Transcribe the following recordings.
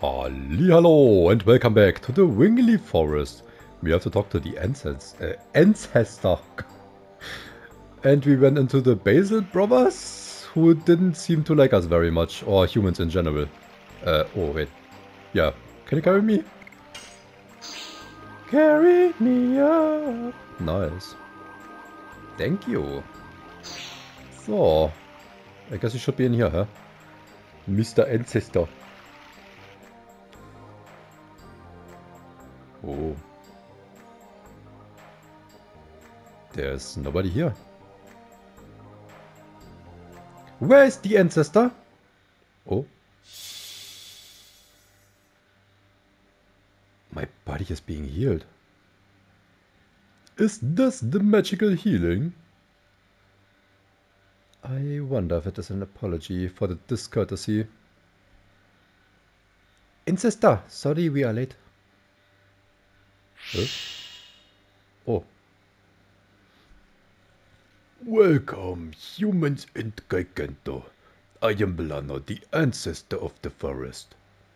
Hallo and welcome back to the Wingley Forest. We have to talk to the ancestor. And we went into the Basil brothers, who didn't seem to like us very much, or humans in general. Oh wait. Yeah, can you carry me? Carry me up. Nice. Thank you. So, I guess you should be in here, huh? Mr. Ancestor. Oh. There's nobody here. Where is the ancestor? Oh. My body is being healed. Is this the magical healing? I wonder if it is an apology for the discourtesy. Ancestor, sorry we are late. Huh? Oh. Welcome, humans and Giganto. I am Blano, the ancestor of the forest.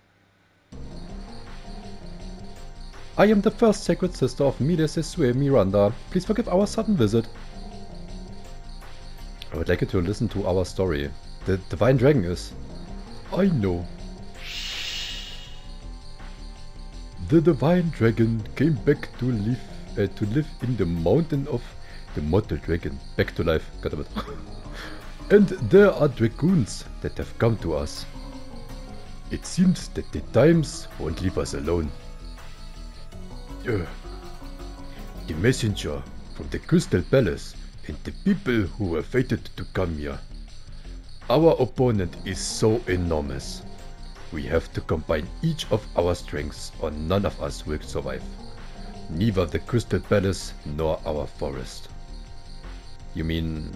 I am the first sacred sister of Midas Sue Miranda. Please forgive our sudden visit. I would like you to listen to our story. The Divine Dragon is... I know. The Divine Dragon came back to live in the mountain of the Mortal Dragon. Back to life. Got a bit. And there are dragoons that have come to us. It seems that the times won't leave us alone. The messenger from the Crystal Palace and the people who were fated to come here. Our opponent is so enormous. We have to combine each of our strengths or none of us will survive. Neither the Crystal Palace nor our forest. You mean...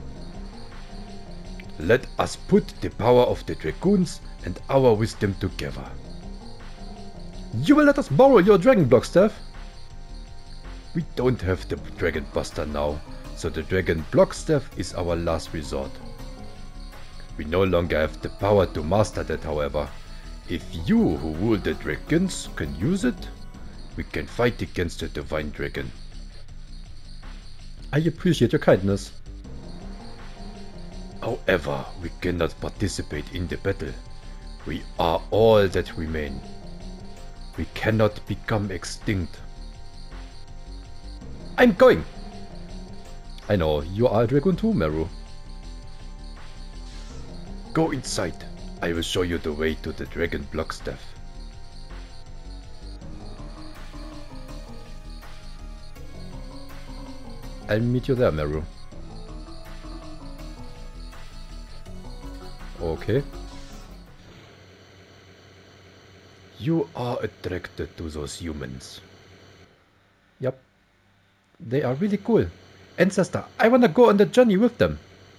Let us put the power of the dragoons and our wisdom together. You will let us borrow your dragon block staff? We don't have the Dragon Buster now, so the Dragon Block Staff is our last resort. We no longer have the power to master that, however. If you who rule the dragons can use it, we can fight against the Divine Dragon. I appreciate your kindness. However, we cannot participate in the battle. We are all that remain. We cannot become extinct. I'm going! I know, you are a dragon too, Meru. Go inside. I will show you the way to the Dragon Block Staff. I'll meet you there, Meru. Okay. You are attracted to those humans. Yep. They are really cool. Ancestor, I wanna go on the journey with them.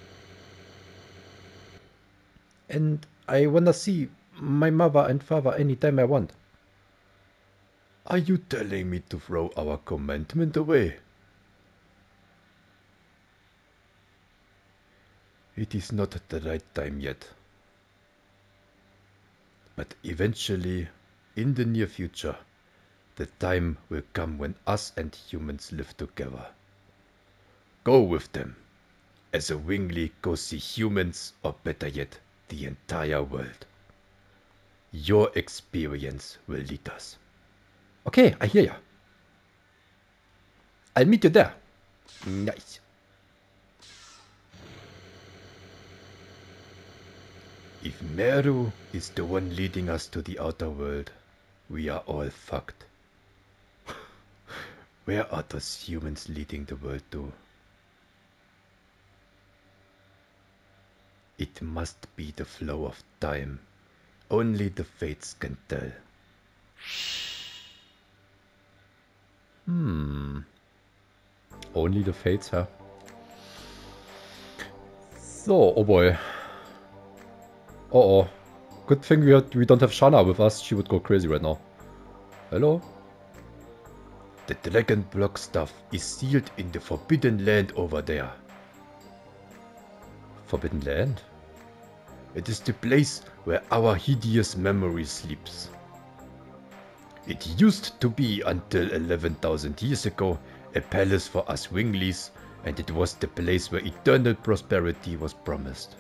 And I wanna see my mother and father anytime I want. Are you telling me to throw our commandment away? It is not the right time yet. But eventually, in the near future, the time will come when us and humans live together. Go with them, as a Wingley goes see humans, or better yet, the entire world. Your experience will lead us. Okay, I hear ya. I'll meet you there. Nice. If Meru is the one leading us to the outer world, we are all fucked. Where are those humans leading the world to? It must be the flow of time. Only the fates can tell. Only the fates, huh? So, oh boy. Uh-oh. Good thing we don't have Shana with us. She would go crazy right now. Hello? The Dragon Block Staff is sealed in the Forbidden Land over there. Forbidden Land? It is the place where our hideous memory sleeps. It used to be, until 11,000 years ago, a palace for us Winglies, and it was the place where eternal prosperity was promised.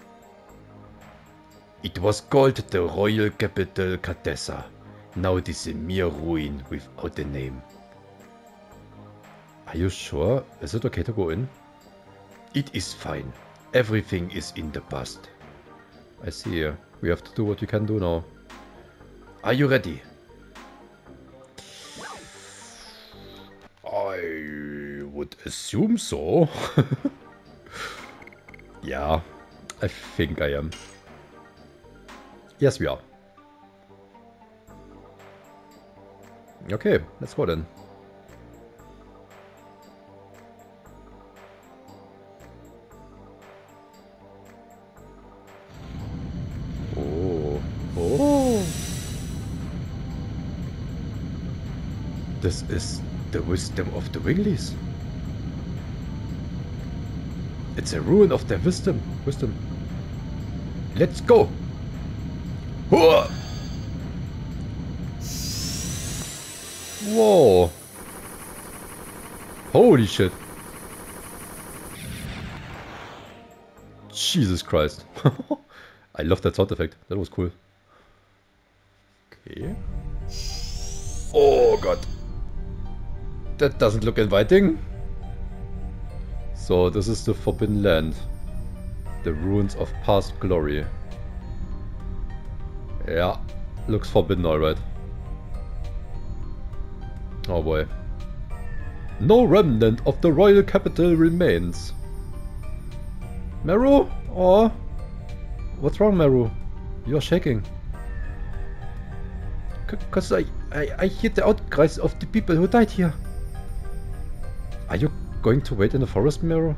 It was called the royal capital Cartessa. Now it is a mere ruin without a name. Are you sure? Is it okay to go in? It is fine. Everything is in the past. I see. We have to do what we can do now. Are you ready? I would assume so. Yeah, I think I am. Yes, we are. Okay, let's go then. Oh. Oh. This is the wisdom of the Winglies. It's a ruin of their wisdom. Let's go. Whoa. Holy shit. Jesus Christ. I love that sound effect. That was cool. Okay. Oh god. That doesn't look inviting. So this is the Forbidden Land. The ruins of past glory. Yeah. Looks forbidden alright. Oh boy. No remnant of the royal capital remains. Meru? Oh. What's wrong, Meru? You're shaking. Cause I hear the outcries of the people who died here. Are you going to wait in the forest, Meru?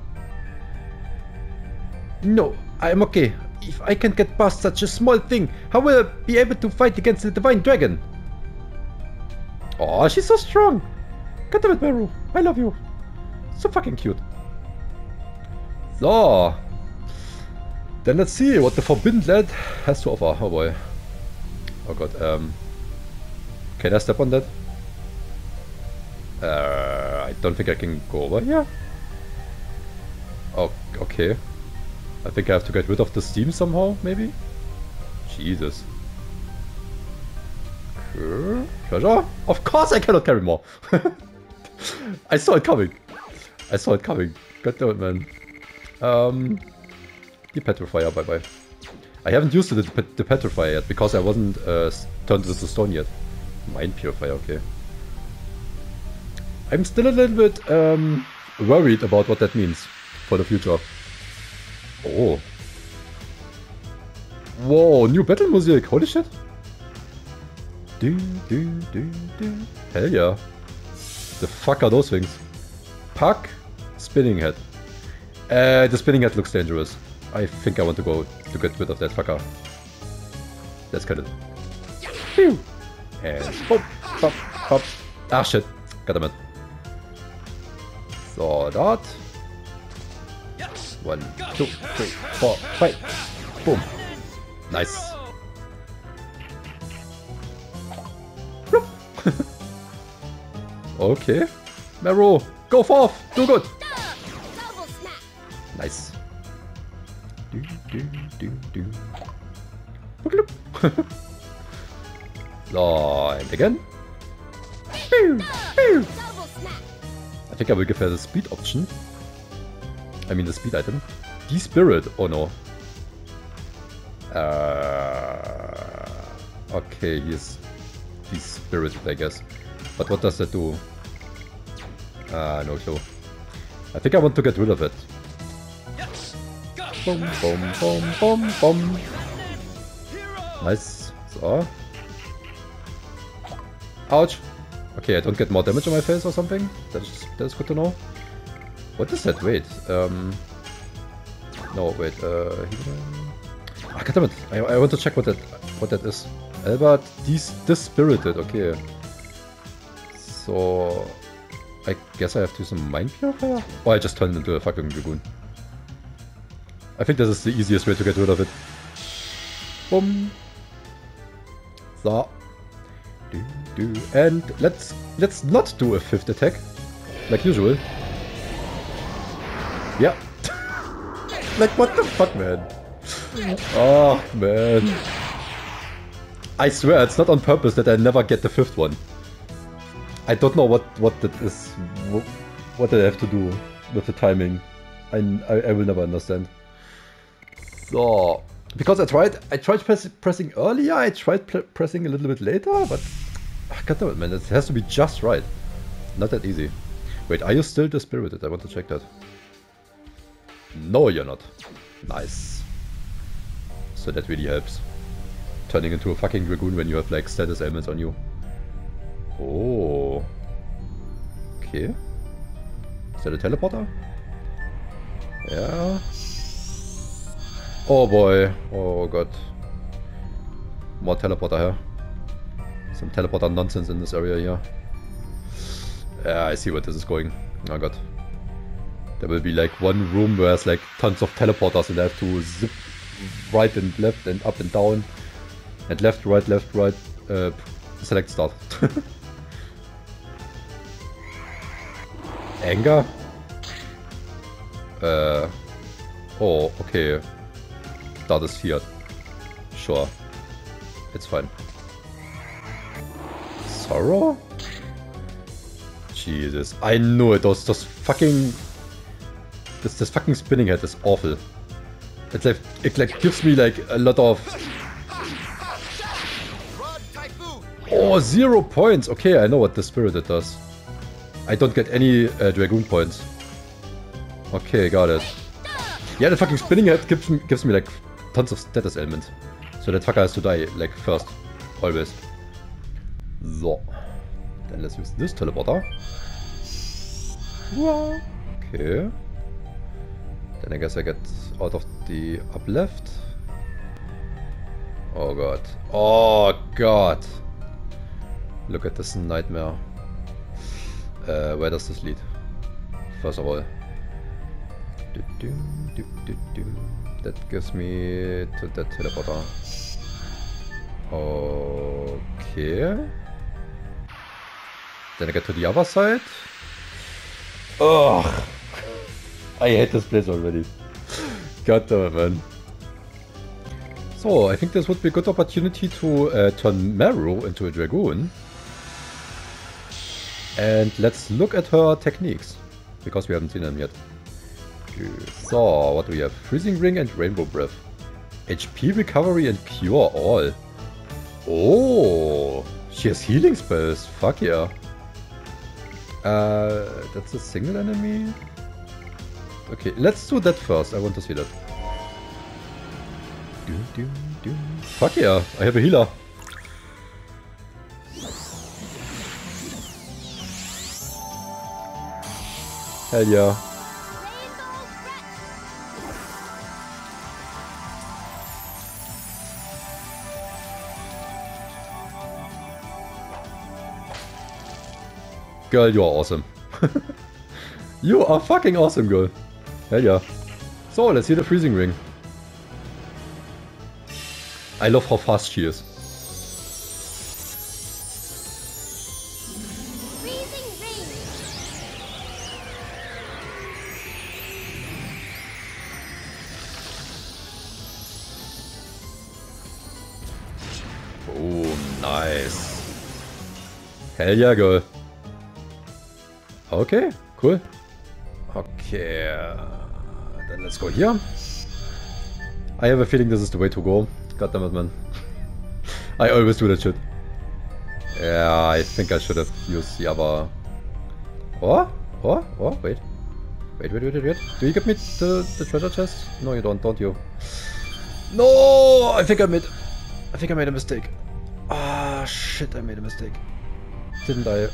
No, I am okay. If I can get past such a small thing, how will I be able to fight against the divine dragon? Oh, she's so strong. God damn it, Meru. I love you. So fucking cute. So. Then let's see what the Forbidden Land has to offer. Oh boy. Oh god. Can I step on that? I don't think I can go over here. Oh, okay. I think I have to get rid of the steam somehow, maybe? Jesus. Treasure? Of course I cannot carry more! I saw it coming. God damn it, man. The petrifier, bye bye. I haven't used the petrifier yet because I wasn't turned into stone yet. Mind purifier, okay. I'm still a little bit worried about what that means for the future. Oh. Whoa, new battle music, holy shit. Hell yeah. The fuck are those things? Puck, spinning head. The spinning head looks dangerous. I think I want to go to get rid of that fucker. Let's cut it. Pew! And pop, pop, pop. Ah shit. Got him in. So that. 1, 2, 3, 4, 5. Boom. Nice. Okay. Meru, go forth. Do good. Nice. So, and again. I think I will give her the speed option. I mean the speed item. De-spirit, oh no. Okay, he's de-spirited, I guess. But what does that do? No clue. I think I want to get rid of it. Boom, boom, boom, boom, boom. Nice. So. Ouch. Okay, I don't get more damage on my face or something. That is good to know. What is that? Wait. No, wait. Ah, goddammit. I want to check what that is. Albert, dispirited. Okay. So, I guess I have to use a mind purifier? Or I just turned into a fucking dragoon. I think this is the easiest way to get rid of it. Boom. So. And let's not do a 5th attack, like usual. Yeah. Like what the fuck, man? Oh man. I swear it's not on purpose that I never get the 5th one. I don't know what that is. What I have to do with the timing. I will never understand. So, because I tried pressing earlier, I tried pressing a little bit later, but God damn it, man, it has to be just right. Not that easy. Wait, are you still dispirited? I want to check that. No, you're not. Nice. So that really helps. Turning into a fucking Dragoon when you have like status ailments on you. Oh. Okay. Is that a teleporter? Yeah. Oh boy. Oh god. More teleporter here. Some teleporter nonsense in this area here. Yeah, I see where this is going. Oh god. There will be like one room where there's like tons of teleporters and I have to zip right and left and up and down. And left, right, select start. Anger? Oh, okay. Start is feared. Sure. It's fine. Sorrow? Jesus. I knew it. Those fucking... This fucking spinning head is awful. It's like, it like gives me like a lot of... Oh, 0 points! Okay, I know what the Spirited does. I don't get any Dragoon points. Okay, got it. Yeah, the fucking spinning head gives me like tons of status ailments. So that fucker has to die, like, first. Always. So. Then let's use this teleporter. Okay. Then I guess I get out of the up left. Oh god. Oh god. Look at this nightmare. Where does this lead? First of all. That gives me to that teleporter. Okay. Then I get to the other side. Ugh. I hate this place already. God damn it, man. So, I think this would be a good opportunity to turn Meru into a Dragoon. And let's look at her techniques, because we haven't seen them yet. So, what do we have? Freezing Ring and Rainbow Breath. HP recovery and cure all. Oh, she has healing spells. Fuck yeah. That's a single enemy. Okay, let's do that first. I want to see that. Fuck yeah, I have a healer. Hell yeah. Girl, you are awesome. You are fucking awesome, girl. Hell yeah. So, let's see the Freezing Ring. I love how fast she is. Freezing Ring. Oh, nice. Hell yeah, girl. Okay, cool. Okay, then let's go here. I have a feeling this is the way to go. God damn it, man. I always do that shit. Yeah, I think I should have used the other... Oh, wait. Wait. Do you give me the treasure chest? No, you don't you? No! I think I made a mistake. Ah, shit, I made a mistake. Didn't I?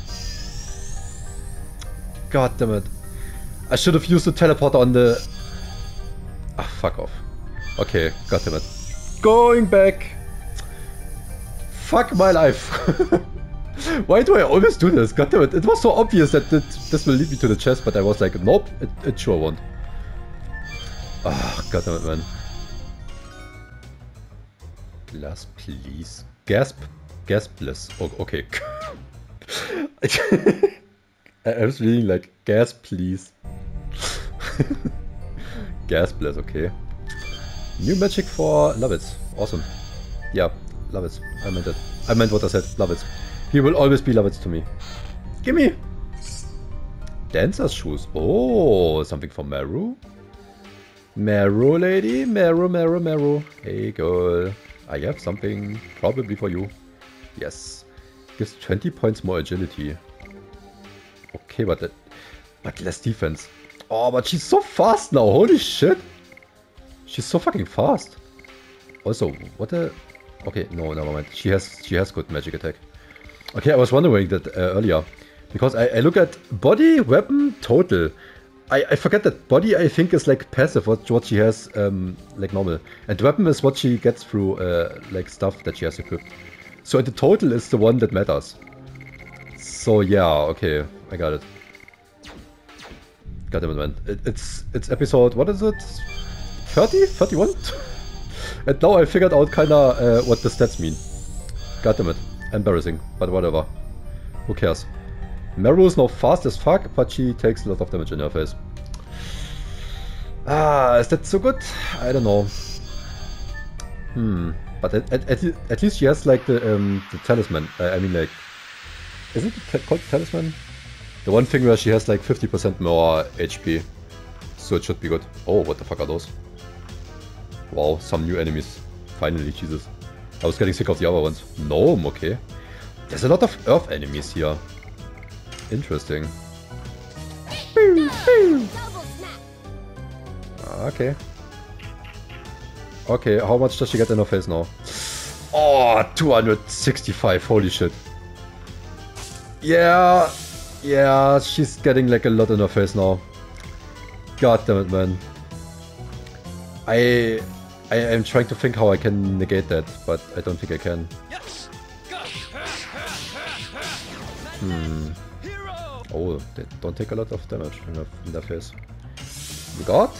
God damn it. I should have used the teleporter on the... Ah, fuck off. Okay, god damn it. Going back! Fuck my life. Why do I always do this? God damn it. It was so obvious that this will lead me to the chest, but I was like, nope, it sure won't. Ah, god damn it, man. Glass, please. Gasp. Gaspless. Oh, okay. I was reading like, gas please. Gas blast, okay. New magic for Lovitz. Awesome. Yeah, Lovitz. I meant it. I meant what I said. Lovitz. He will always be Lovitz to me. Gimme! Dancer's shoes. Oh, something for Meru? Meru, lady. Meru, Meru, Meru. Hey, girl. I have something probably for you. Yes. Gives 20 points more agility. Okay, but less defense. Oh, but she's so fast now. Holy shit. She's so fucking fast. Also, what the... Okay, no, never mind. She has good magic attack. Okay, I was wondering that earlier. Because I look at body, weapon, total. I forget that body, I think, is like passive, what she has like normal. And weapon is what she gets through like stuff that she has equipped. So the total is the one that matters. So yeah, okay, I got it. Goddammit, man. It's episode, what is it? 30? 31? And now I figured out kinda what the stats mean. Goddammit. Embarrassing, but whatever. Who cares? Meru is now fast as fuck, but she takes a lot of damage in her face. Ah, is that so good? I don't know. But at least she has like the talisman. I mean, like, is it called talisman? The one thing where she has like 50% more HP. So it should be good. Oh, what the fuck are those? Wow, some new enemies. Finally, Jesus. I was getting sick of the other ones. Gnome, okay. There's a lot of earth enemies here. Interesting. Okay. Okay, how much does she get in her face now? Oh, 265, holy shit. Yeah, she's getting like a lot in her face now. God damn it, man. I am trying to think how I can negate that, but I don't think I can. Oh, they don't take a lot of damage in their face. We got...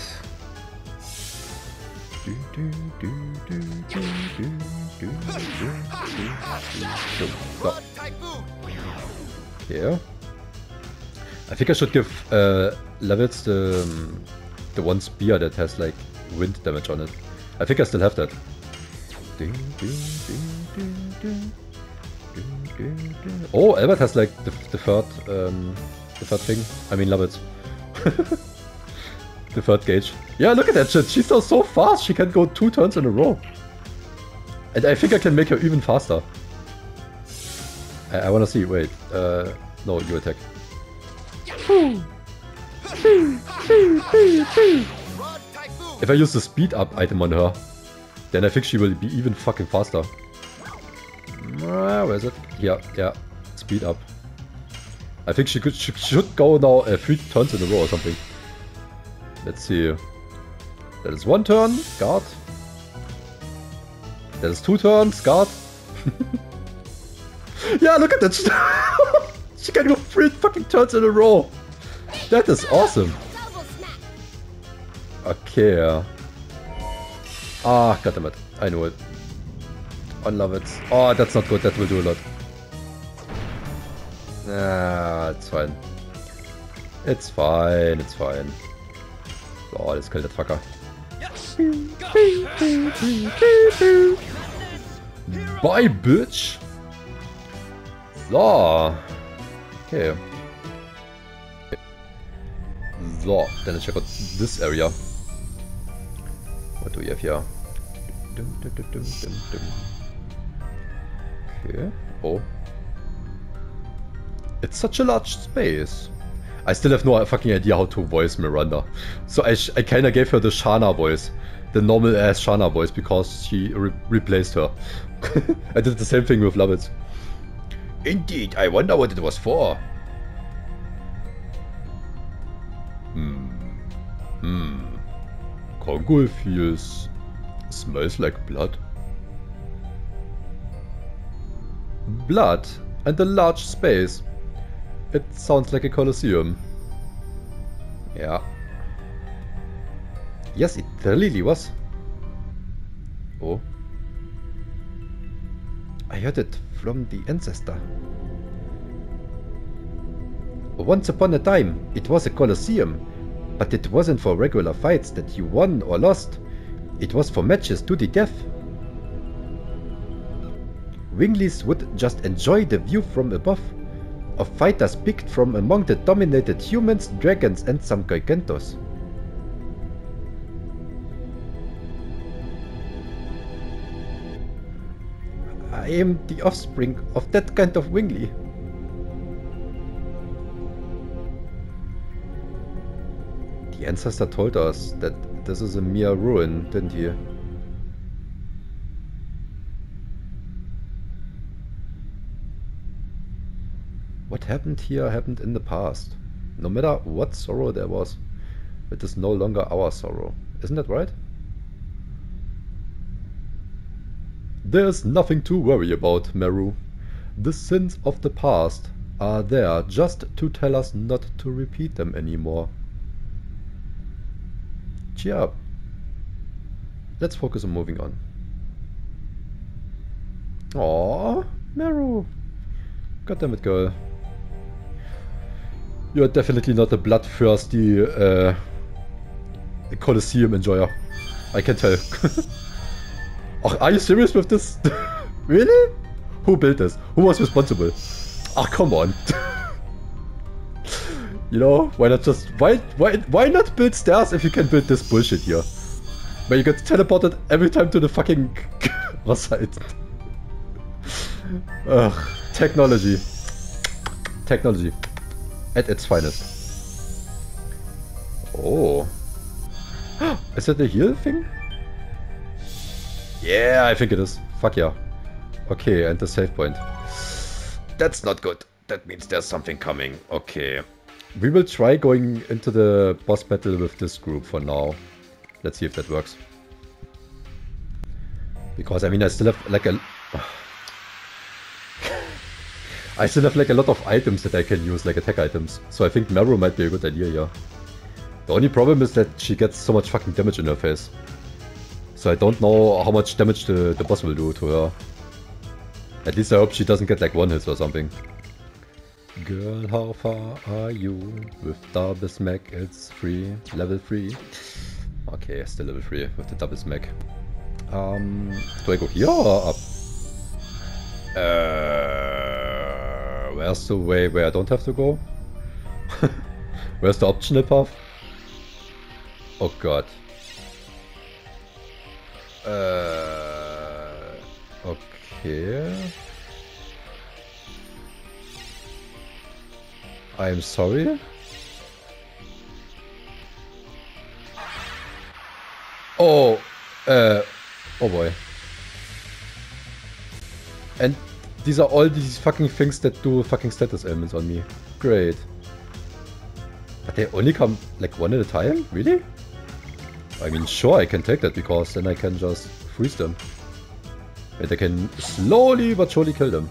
Here. I think I should give Lovitz the one spear that has like wind damage on it. I think I still have that. Oh, Albert has like the third thing. I mean, Lovitz. The third gauge. Yeah, look at that shit. She's so fast. She can go 2 turns in a row. And I think I can make her even faster. I wanna see. Wait. No, you attack. If I use the speed up item on her, then I think she will be even fucking faster. Where is it? Here, yeah. Speed up. I think she should go now 3 turns in a row or something. Let's see. That is 1 turn, guard. That is 2 turns, guard. Yeah, look at that. She can go 3 fucking turns in a row. That is awesome. Okay. Ah, goddammit. I know it. Unlove it. Oh, that's not good. That will do a lot. Ah, it's fine. It's fine. It's fine. Oh, let's kill that fucker. Bye, bitch. So. Okay. So, then let's check out this area. What do we have here? Okay. Oh. It's such a large space. I still have no fucking idea how to voice Miranda. So I kinda gave her the Shana voice. The normal ass Shana voice because she replaced her. I did the same thing with Lovitz. Indeed, I wonder what it was for. Kongo smells like blood. Blood and a large space. It sounds like a Colosseum. Yeah. Yes, it really was. Oh. I heard it from the ancestor. Once upon a time, it was a Colosseum. But it wasn't for regular fights that you won or lost. It was for matches to the death. Winglies would just enjoy the view from above of fighters picked from among the dominated humans, dragons and some gigantos. I am the offspring of that kind of Wingly. The ancestor told us that this is a mere ruin, didn't he? What happened here happened in the past. No matter what sorrow there was, it is no longer our sorrow. Isn't that right? There's nothing to worry about, Meru. The sins of the past are there just to tell us not to repeat them anymore. Cheer up. Let's focus on moving on. Aww, Meru. Goddammit, girl. You're definitely not a bloodthirsty Colosseum enjoyer. I can tell. Oh, are you serious with this? Really? Who built this? Who was responsible? Ah, come on. You know, why not just why not build stairs if you can build this bullshit here? Where you get teleported every time to the fucking site. Ugh, technology. Technology. At its finest. Oh. Is that the heal thing? Yeah, I think it is. Fuck yeah. Okay, and the save point. That's not good. That means there's something coming. Okay. We will try going into the boss battle with this group for now. Let's see if that works. Because, I mean, I still have like a... I still have like a lot of items that I can use, like attack items. So I think Meru might be a good idea here. The only problem is that she gets so much fucking damage in her face. So I don't know how much damage the boss will do to her. At least I hope she doesn't get like one hit or something. Girl, how far are you? With double smack, it's free. Level 3. Okay, still level 3 with the double smack. Do I go here or up? Where's the way where I don't have to go? Where's the optional path? Oh god. Okay. I'm sorry? Oh, oh boy. And these are all these fucking things that do fucking status ailments on me. Great. But they only come like one at a time? Really? I mean, sure, I can take that because then I can just freeze them. And I can slowly but surely kill them.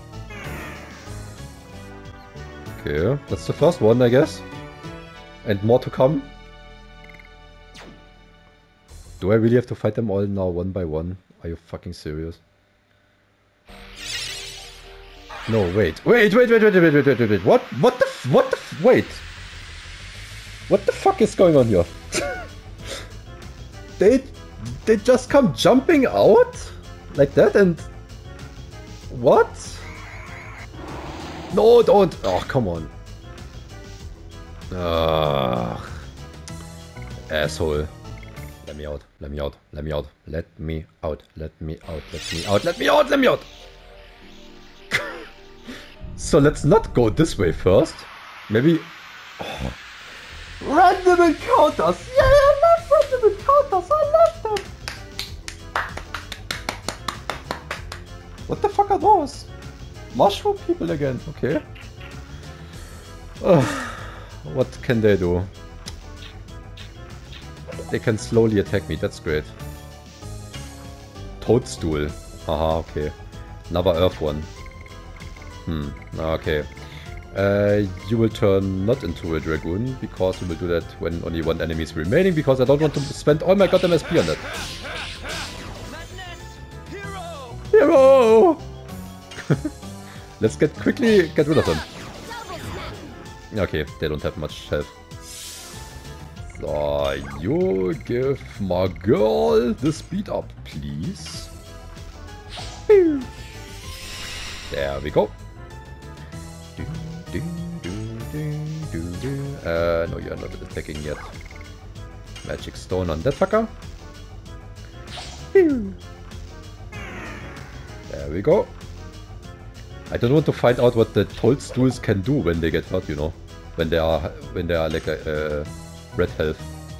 Okay, that's the first one, I guess. And more to come. Do I really have to fight them all now one by one? Are you fucking serious? No, wait. Wait. What wait. What the fuck is going on here? They just come jumping out? Like that and... What? No, don't! Oh, come on. Asshole. Let me out. Let me out. Let me out. Let me out. Let me out. Let me out. Let me out. Let me out. So let's not go this way first. Maybe... Oh. Random encounters! Yeah, I love random encounters! I love them! What the fuck are those? Mushroom people again, okay. What can they do? They can slowly attack me, that's great. Toadstool. Haha, okay. Another earth one. Okay. You will turn not into a dragoon, because you will do that when only one enemy is remaining, because I don't want to spend all my goddamn SP on that. Hero! Let's quickly get rid of him. Okay, they don't have much health. So, you give my girl the speed up, please. There we go. No, you're not attacking yet. Magic stone on that fucker. There we go. I don't want to find out what the toadstools can do when they get hurt, you know. When they are like a red health.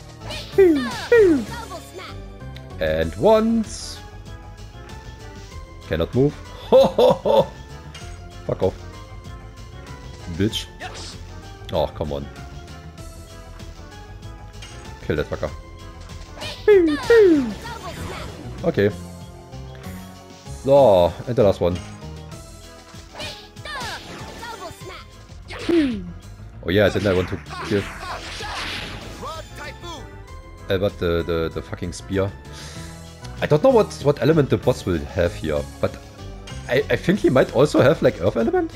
And once. Cannot move. Fuck off. Bitch. Oh, come on. Kill that fucker. Okay. So, and the last one. Oh yeah, didn't I want to give Albert the fucking spear? I don't know what element the boss will have here, but I think he might also have like earth element?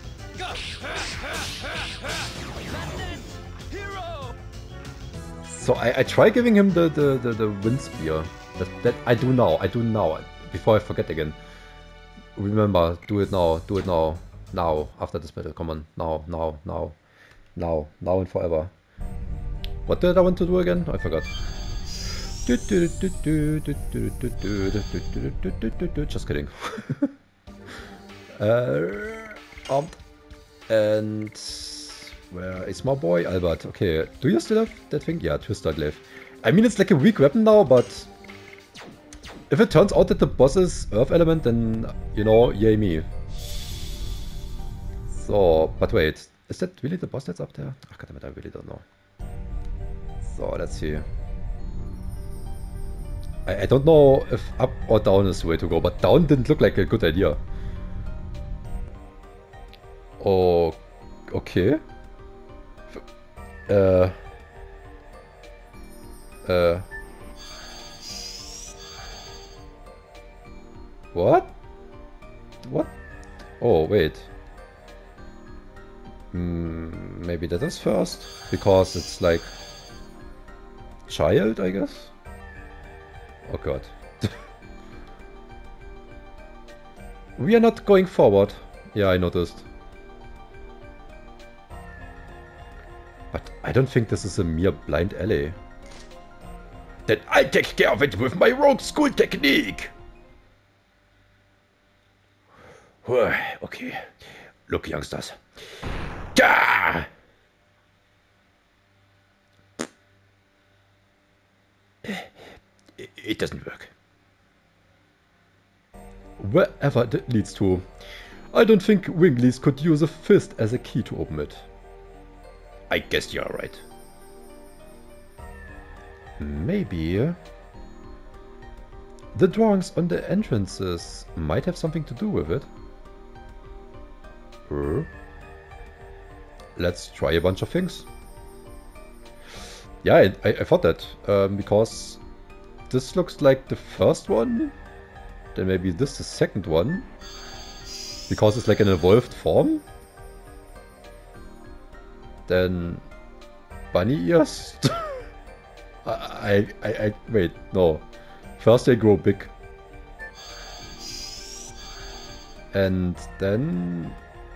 So I try giving him the wind spear. That I do now, before I forget again. Remember, do it now, now, after this battle, come on, now and forever. What did I want to do again? I forgot. Just kidding. Armed. And where is my boy? Albert. Okay, do you still have that thing? Yeah, Twister Glaive. I mean, it's like a weak weapon now, but if it turns out that the boss is Earth Element, then, you know, yay me. So, but wait, is that really the boss that's up there? Oh, goddammit, I really don't know. So, let's see. I don't know if up or down is the way to go, but down didn't look like a good idea. Oh, okay. What? What? Oh, wait. Maybe that is first, because it's like child, I guess. Oh god. We are not going forward. Yeah, I noticed. But I don't think this is a mere blind alley. Then I'll take care of it with my rogue school technique! Okay. Look, youngsters. Gah! It doesn't work. Wherever that leads to, I don't think Winglies could use a fist as a key to open it. I guess you're right. Maybe the drawings on the entrances might have something to do with it. Let's try a bunch of things. Yeah, I thought that, because this looks like the first one, then maybe this the second one, because it's like an evolved form. Then bunny ears. I wait, no. First they grow big, and then,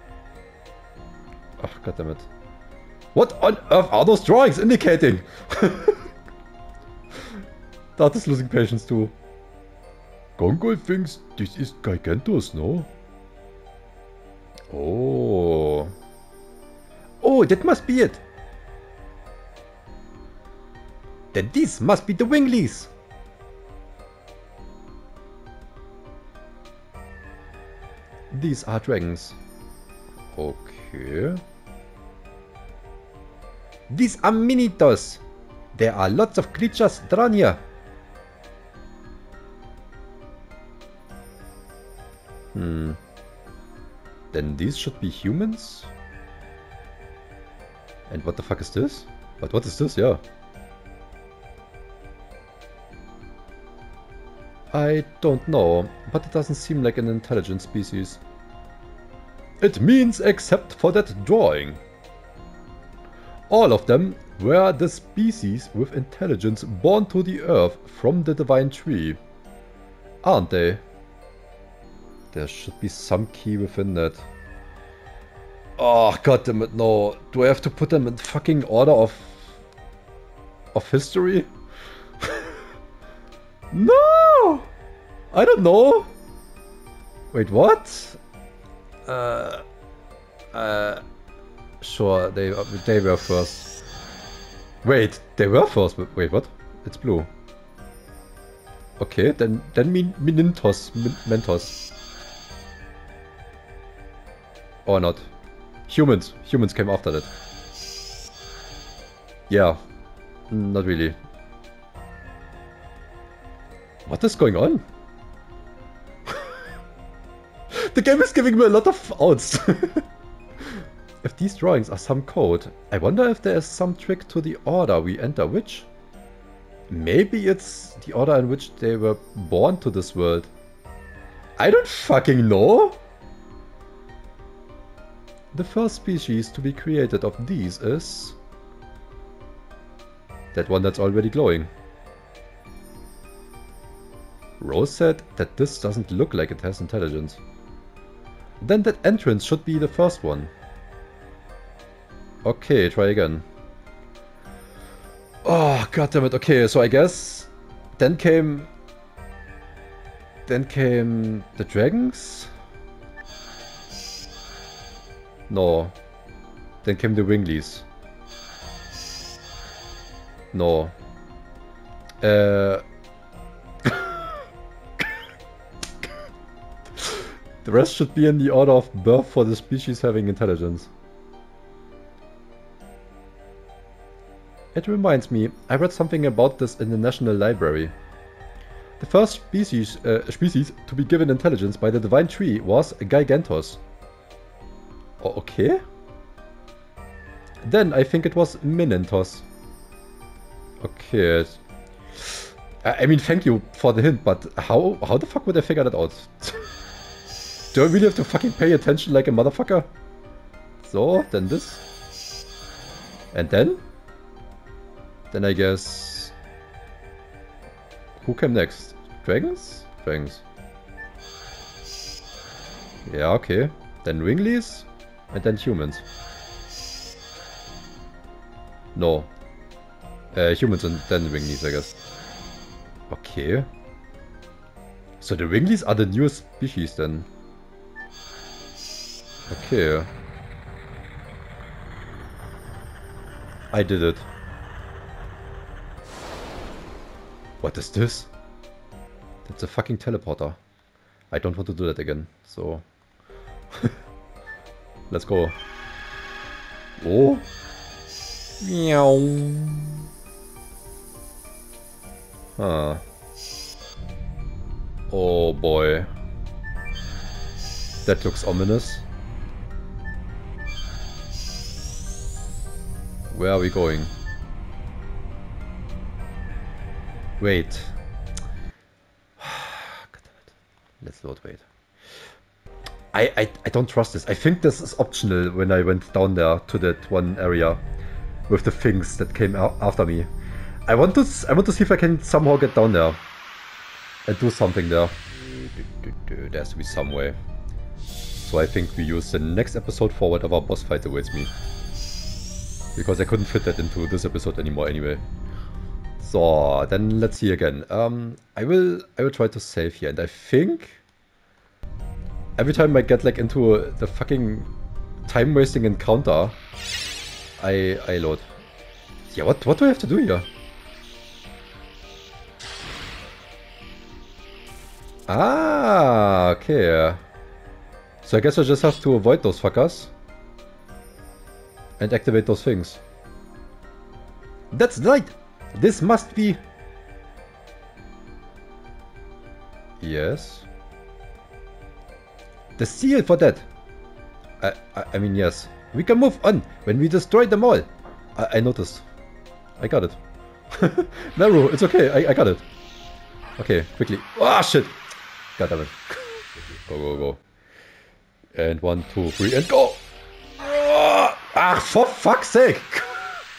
oh goddammit. What on earth are those drawings indicating? That is losing patience too. Gongol thinks this is Gigantos, no? Oh. Oh, that must be it. Then these must be the Winglies. These are dragons. Okay. These are Minitos. There are lots of creatures drawn here. Then these should be humans? And what the fuck is this? But what is this? Yeah. I don't know, but it doesn't seem like an intelligent species. It means except for that drawing. All of them were the species with intelligence born to the earth from the divine tree. Aren't they? There should be some key within that. Oh, goddammit, no. Do I have to put them in fucking order of history? No! I don't know. Wait, what? Sure, they were first. Wait, they were first. Wait, what? It's blue. Okay, then Mentos. Or not. Humans came after that. Yeah. Not really. What is going on? The game is giving me a lot of outs. If these drawings are some code, I wonder if there is some trick to the order we enter which? Maybe it's the order in which they were born to this world. I don't fucking know. The first species to be created of these is... that one that's already glowing. Rose said that this doesn't look like it has intelligence. Then that entrance should be the first one. Okay, try again. Oh, goddammit. Okay, so I guess... Then came the dragons? No. Then came the Winglies. No. The rest should be in the order of birth for the species having intelligence. It reminds me, I read something about this in the National Library. The first species to be given intelligence by the Divine Tree was Gigantos. Oh, okay. Then I think it was Minentos. Okay. I mean, thank you for the hint, but how the fuck would I figure that out? Do I really have to fucking pay attention like a motherfucker? So, then this. And then? Then I guess... Who came next? Dragons? Dragons. Yeah, okay. Then Winglies. And then humans. No. Humans and then Winglies, I guess. Okay. So the Winglies are the newest species then. Okay. I did it. What is this? That's a fucking teleporter. I don't want to do that again, so... Let's go. Oh. Meow. Huh. Oh boy. That looks ominous. Where are we going? Wait. Let's not wait. I don't trust this. I think this is optional when I went down there to that one area with the things that came after me. I want to see if I can somehow get down there and do something there. There has to be some way. So I think we use the next episode for whatever boss fight awaits me. Because I couldn't fit that into this episode anymore anyway. So, then let's see again. I will try to save here, and I think every time I get like into the fucking time wasting encounter, I load. Yeah, what do I have to do here? Ah, okay. So I guess I just have to avoid those fuckers and activate those things. That's right! This must be... Yes. The seal for that. I mean, yes. We can move on when we destroy them all. I noticed. I got it. Naru, it's okay. I got it. Okay, quickly. Ah, shit. God damn it. Go, go, go. And 1, 2, 3, and go! Ah, for fuck's sake!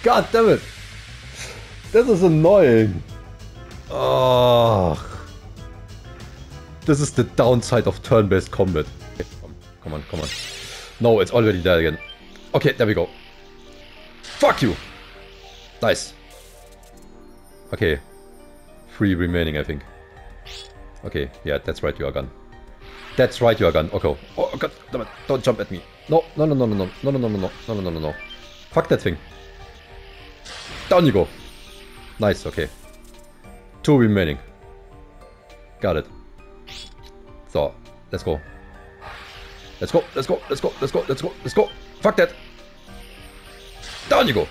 God damn it! This is annoying! Oh. This is the downside of turn-based combat. Okay, come on, come on. No, it's already there again. Okay, there we go. Fuck you! Nice. Okay. 3 remaining, I think. Okay, yeah, that's right, you are gone. That's right, you are gone. Okay. Oh god, damn it. Don't jump at me. No, no, no, no, no, no, no, no, no, no, no, no, no, no, no. Fuck that thing. Down you go. Nice, okay. 2 remaining. Got it. So, let's go. Let's go, let's go, let's go, let's go, let's go, let's go. Fuck that. Down you go.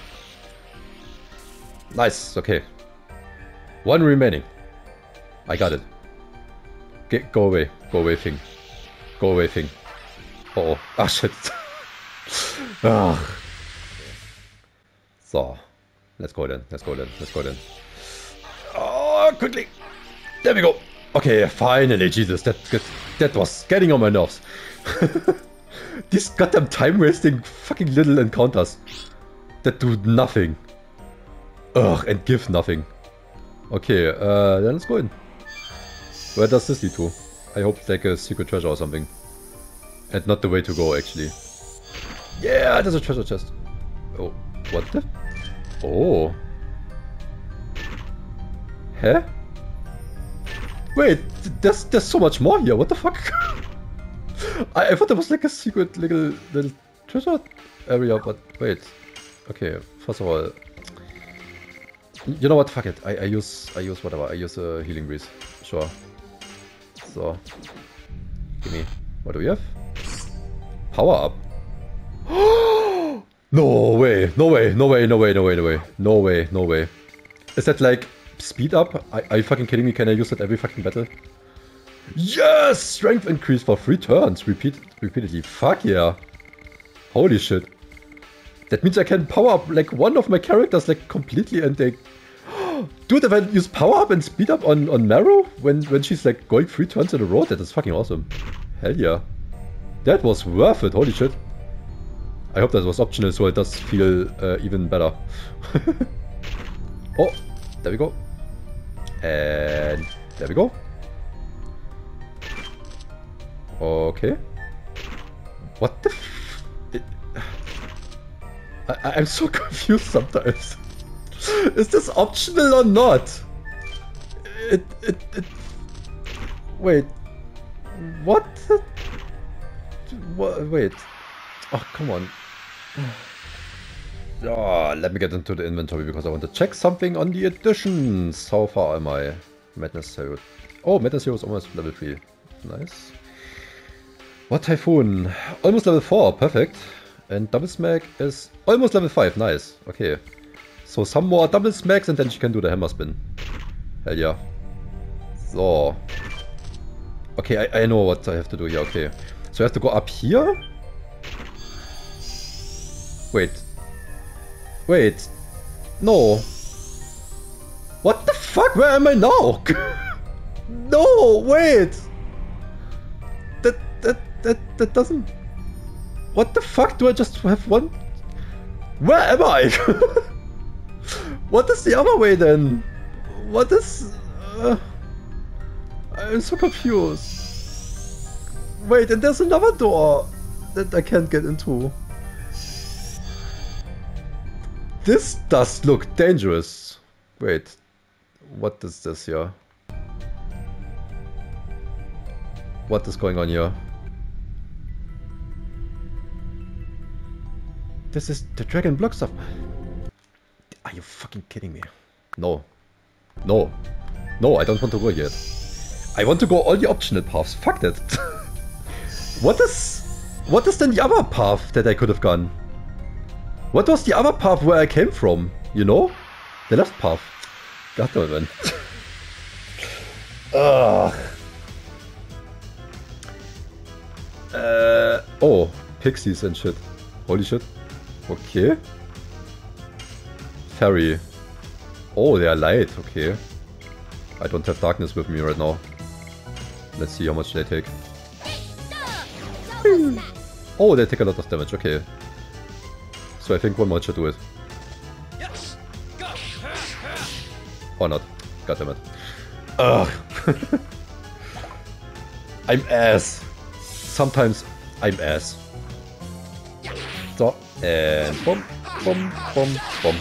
Nice, okay. 1 remaining. I got it. Go away thing. Go away thing. Uh oh. Ah shit. Ah. So. Let's go then. Let's go then. Let's go then. Oh, quickly. There we go. Okay, finally. Jesus, that was getting on my nerves. These goddamn time-wasting fucking little encounters that do nothing. Ugh, and give nothing. Okay, then let's go in. Where does this lead to? I hope it's like a secret treasure or something. And not the way to go, actually. Yeah, there's a treasure chest. Oh, what the? Oh. Huh? Wait, there's so much more here, what the fuck? I thought there was like a secret little treasure area, but wait. Okay, first of all... You know what, fuck it. I use whatever, I use a healing breeze. Sure. So. Gimme. What do we have? Power up. No way, no way, no way, no way, no way, no way. No way, no way. Is that like speed up? Are you fucking kidding me? Can I use that every fucking battle? Yes! Strength increase for 3 turns. Repeatedly. Fuck yeah. Holy shit. That means I can power up like one of my characters like completely and they... Dude, if I use power up and speed up on Marrow when she's like going 3 turns in a row, that is fucking awesome. Hell yeah. That was worth it, holy shit. I hope that was optional so it does feel even better. Oh, there we go. And there we go. Okay. What the I'm so confused sometimes. Is this optional or not? Wait. What? Wait. Oh, come on. Oh, let me get into the inventory because I want to check something on the additions. How far am I? Madness Hero. Oh, Madness Hero is almost level 3. Nice. What Typhoon? Almost level 4. Perfect. And Double Smack is almost level 5. Nice. Okay. So some more Double Smacks and then she can do the Hammer Spin. Hell yeah. So. Okay, I know what I have to do here. Okay. So I have to go up here? Wait. Wait. No. What the fuck? Where am I now? No, wait. That doesn't... What the fuck? Do I just have one? Where am I? What is the other way then? What is... I'm so confused. Wait, and there's another door that I can't get into. This does look dangerous. Wait, what is this here? What is going on here? This is the Dragon Block stuff. Are you fucking kidding me? No. No. No, I don't want to go yet. I want to go all the optional paths. Fuck that. What is then the other path that I could have gone? What was the other path where I came from? You know? The left path. God damn it, man. Ugh. Oh, pixies and shit. Holy shit. Okay. Fairy. Oh, they are light. Okay. I don't have darkness with me right now. Let's see how much they take. Oh, they take a lot of damage. Okay. So I think one more should do it. Or not. Goddammit. Ugh. I'm ass. Sometimes I'm ass. So, and boom, boom, boom, boom.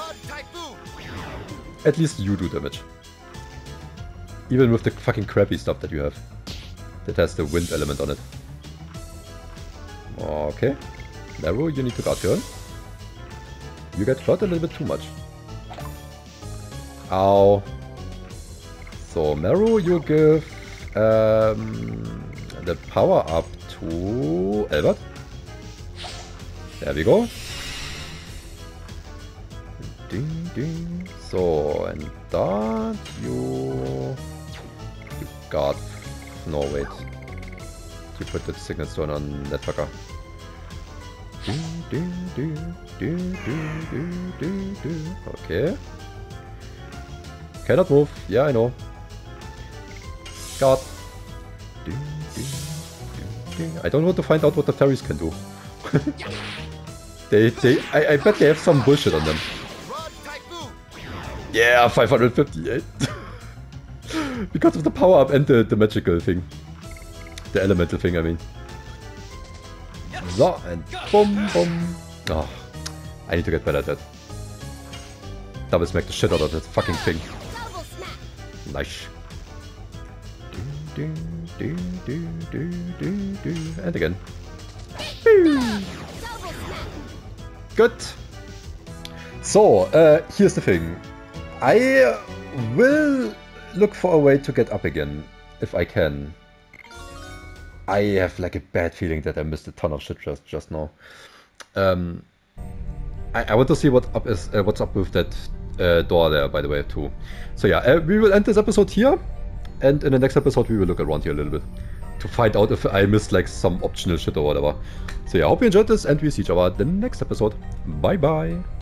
At least you do damage. Even with the fucking crappy stuff that you have. That has the wind element on it. Okay. Meru, you need to guard turn. You get hurt a little bit too much. Ow. So, Meru, you give the power up to Albert. There we go. Ding, ding. So, and that you guard. No, wait. You put the signal stone on that fucker. Okay. Cannot move. Yeah, I know. God. I don't want to find out what the fairies can do. I bet they have some bullshit on them. Yeah, 558. Because of the power up and the magical thing. The elemental thing, I mean. So, and boom, boom. Oh, I need to get better at that. Double smack the shit out of that fucking thing. Nice. And again. Good. So, here's the thing. I will look for a way to get up again, if I can. I have like a bad feeling that I missed a ton of shit just now. I want to see what up is, what's up with that door there, by the way, too. So yeah, we will end this episode here, and in the next episode we will look around here a little bit to find out if I missed like some optional shit or whatever. So yeah, I hope you enjoyed this, and we'll see each other in the next episode. Bye bye!